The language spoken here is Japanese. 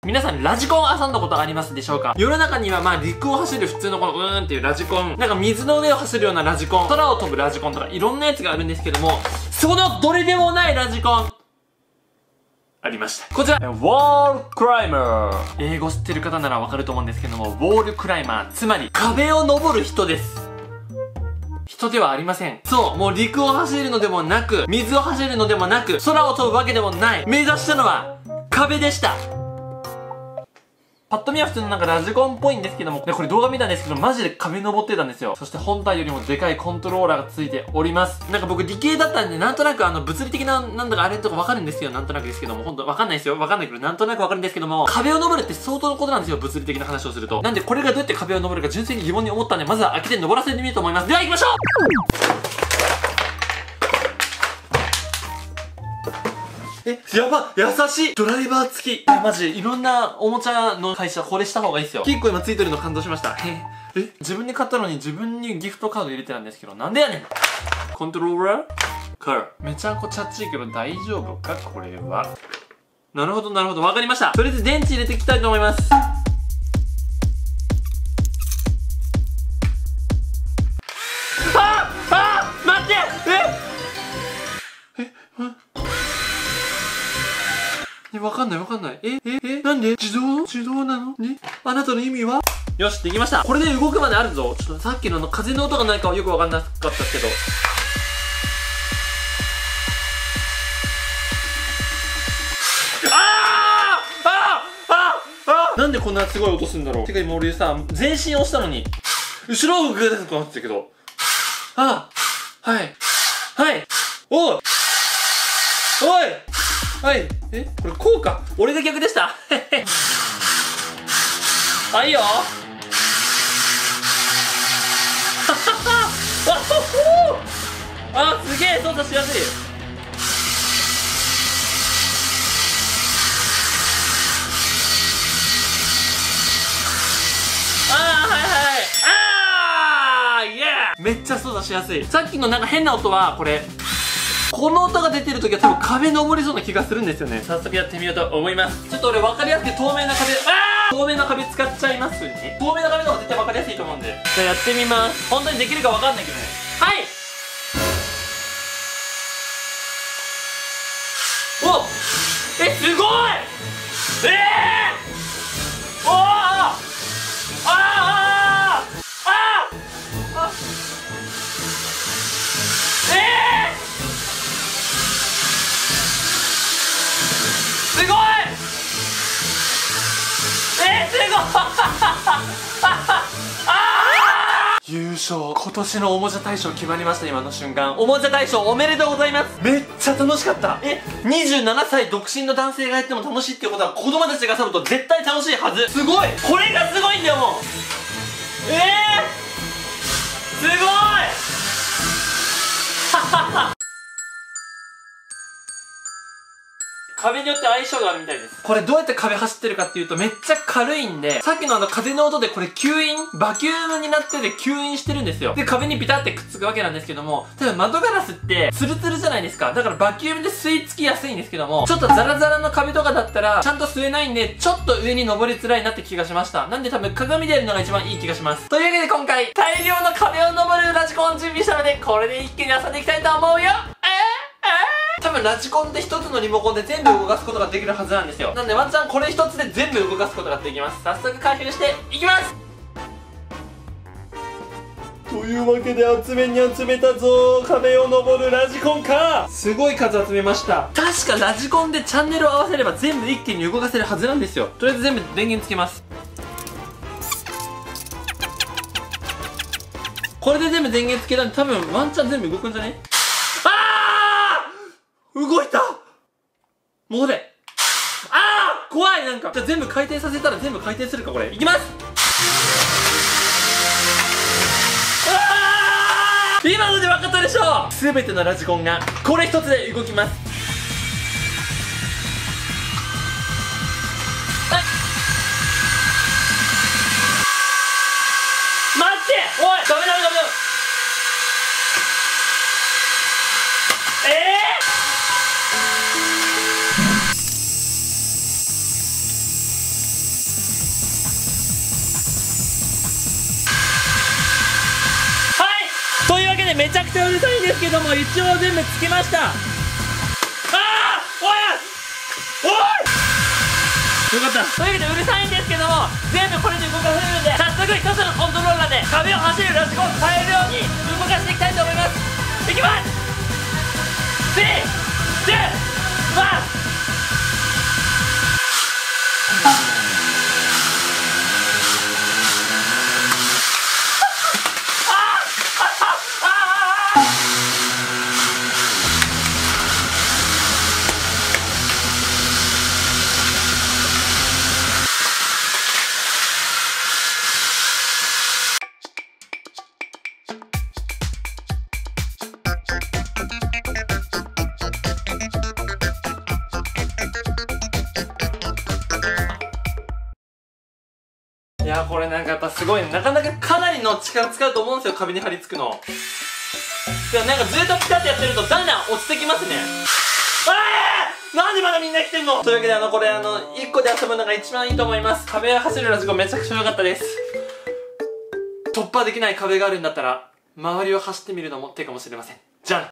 皆さんラジコン遊んだことありますでしょうか？世の中には陸を走る普通のこのっていうラジコン、なんか水の上を走るようなラジコン、空を飛ぶラジコンとかいろんなやつがあるんですけども、そのどれでもないラジコンありました。こちら、ウォールクライマー。英語知ってる方ならわかると思うんですけども、ウォールクライマー、つまり壁を登る人です。人ではありません。そう、もう陸を走るのでもなく、水を走るのでもなく、空を飛ぶわけでもない。目指したのは壁でした。パッと見は普通のなんかラジコンっぽいんですけども、これ動画見たんですけど、マジで壁登ってたんですよ。そして本体よりもでかいコントローラーがついております。なんか僕理系だったんで、なんとなく物理的な、なんだかあれとかわかるんですよ。なんとなくですけども、ほんとわかんないですよ。わかんないけど、なんとなくわかるんですけども、壁を登るって相当のことなんですよ。物理的な話をすると。なんでこれがどうやって壁を登るか純粋に疑問に思ったんで、まずは開けて登らせてみようと思います。では行きましょう。やば、優しいドライバー付き。マジ、いろんなおもちゃの会社、これした方がいいですよ。結構今ついてるの感動しました。自分で買ったのに自分にギフトカード入れてたんですけど、なんでやねん。コントローラーカラー。めちゃくちゃちいけど大丈夫かこれは。なるほど、なるほど。わかりました。とりあえず電池入れていきたいと思います。待ってわかんないわかんない。なんで自動なのにあなたの意味は？よし、できました。これで動くまであるぞ。ちょっとさっきの風の音がないかはよくわかんなかったですけど。なんでこんなすごい音するんだろう。てか今俺さ、全身押したのに、後ろをグーですかなってたけど。はい。おいはい。これこうか。俺が逆でした。いいよ。すげえ操作しやすい。めっちゃ操作しやすい。さっきのなんか変な音はこれ、この音が出てる時は多分壁登りそうな気がするんですよね。早速やってみようと思います。ちょっと俺分かりやすく透明な壁、透明な壁使っちゃいますね。透明な壁の方が絶対分かりやすいと思うんで。じゃあやってみます。本当にできるか分かんないけどね。はい。すごい。すごい。優勝。今年のおもちゃ大賞決まりました。今の瞬間、おもちゃ大賞おめでとうございます。めっちゃ楽しかった。27歳独身の男性がやっても楽しいっていうことは、子供たちが遊ぶと絶対楽しいはず。すごい。これがすごいんだよ。もうすごい。壁によって相性があるみたいです。これどうやって壁走ってるかっていうと、めっちゃ軽いんで、さっきの風の音でこれ吸引、バキュームになってて吸引してるんですよ。で、壁にピタってくっつくわけなんですけども、例えば窓ガラスってツルツルじゃないですか。だからバキュームで吸い付きやすいんですけども、ちょっとザラザラの壁とかだったら、ちゃんと吸えないんで、ちょっと上に登りづらいなって気がしました。なんで多分鏡でやるのが一番いい気がします。というわけで今回、大量の壁を登るラジコンを準備したので、これで一気に遊んでいきたいと思うよ。多分ラジコンで一つのリモコンで全部動かすことができるはずなんですよ。なんでワンチャンこれ一つで全部動かすことができます。早速開封していきます。というわけで集めに集めたぞ。壁を登るラジコンか。すごい数集めました。確かラジコンでチャンネルを合わせれば全部一気に動かせるはずなんですよ。とりあえず全部電源つけます。これで全部電源つけたんで多分ワンチャン全部動くんじゃね？動いた。戻れ。怖い。なんかじゃあ全部回転させたら全部回転するか。これいきます。今ので分かったでしょ。全てのラジコンがこれ一つで動きます。待って。おい、ダメ。 も一応全部つけました。ああおいよかった。というわけでうるさいんですけども、全部これで動かせるんで、早速一つのコントローラーで壁を走るラジコンを変えるように動かしていきたいと思います。いきます。3、2、1。いやーこれなんかやっぱすごいね。なかなかかなりの力使うと思うんですよ、壁に張り付くの。でもなんかずっとピタッてやってるとだんだん落ちてきますね。なんでまだみんな来てんの。というわけでこれ1個で遊ぶのが一番いいと思います。壁を走るラジコンめちゃくちゃ良かったです。突破できない壁があるんだったら周りを走ってみるのも手かもしれません。